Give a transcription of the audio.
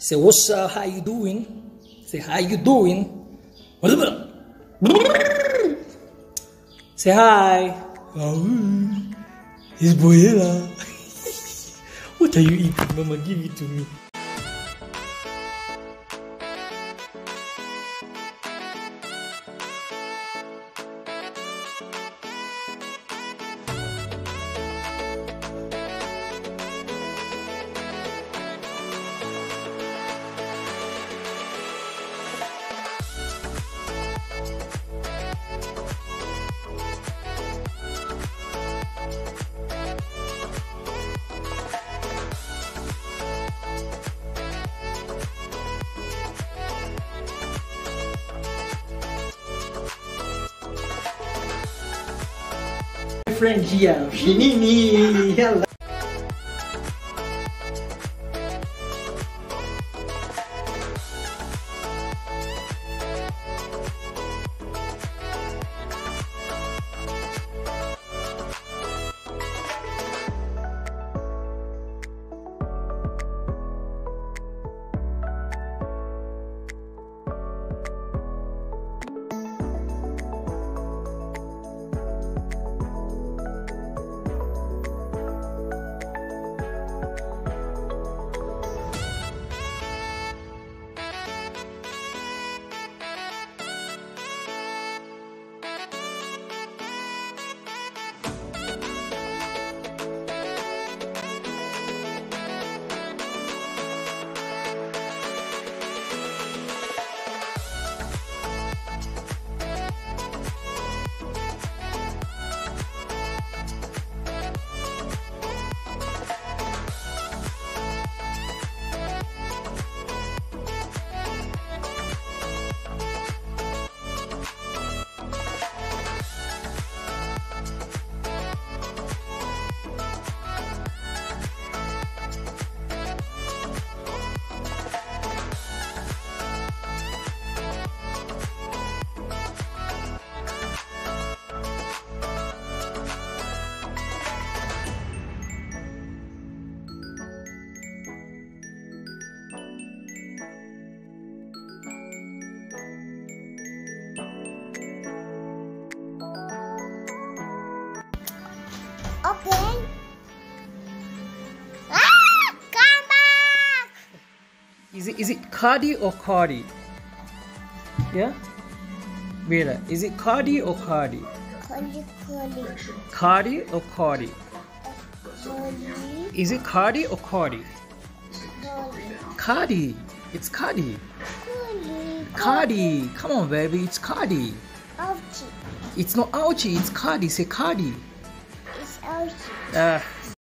Say, what's up? How you doing? Say, how you doing? Say hi. It's Briella. What are you eating, Mama? Give it to me. Friend here, Shinini. Hello. Okay. Come back. Is it Cardi or Cardi? Yeah? Briella, is it Cardi or Cardi? Cardi or Cardi? Is it Cardi or Cardi? Cardi. It's Cardi. Cardi. Come on, baby. It's Cardi. Ouchie. It's not ouchie. It's Cardi. Say Cardi. It's ouchie.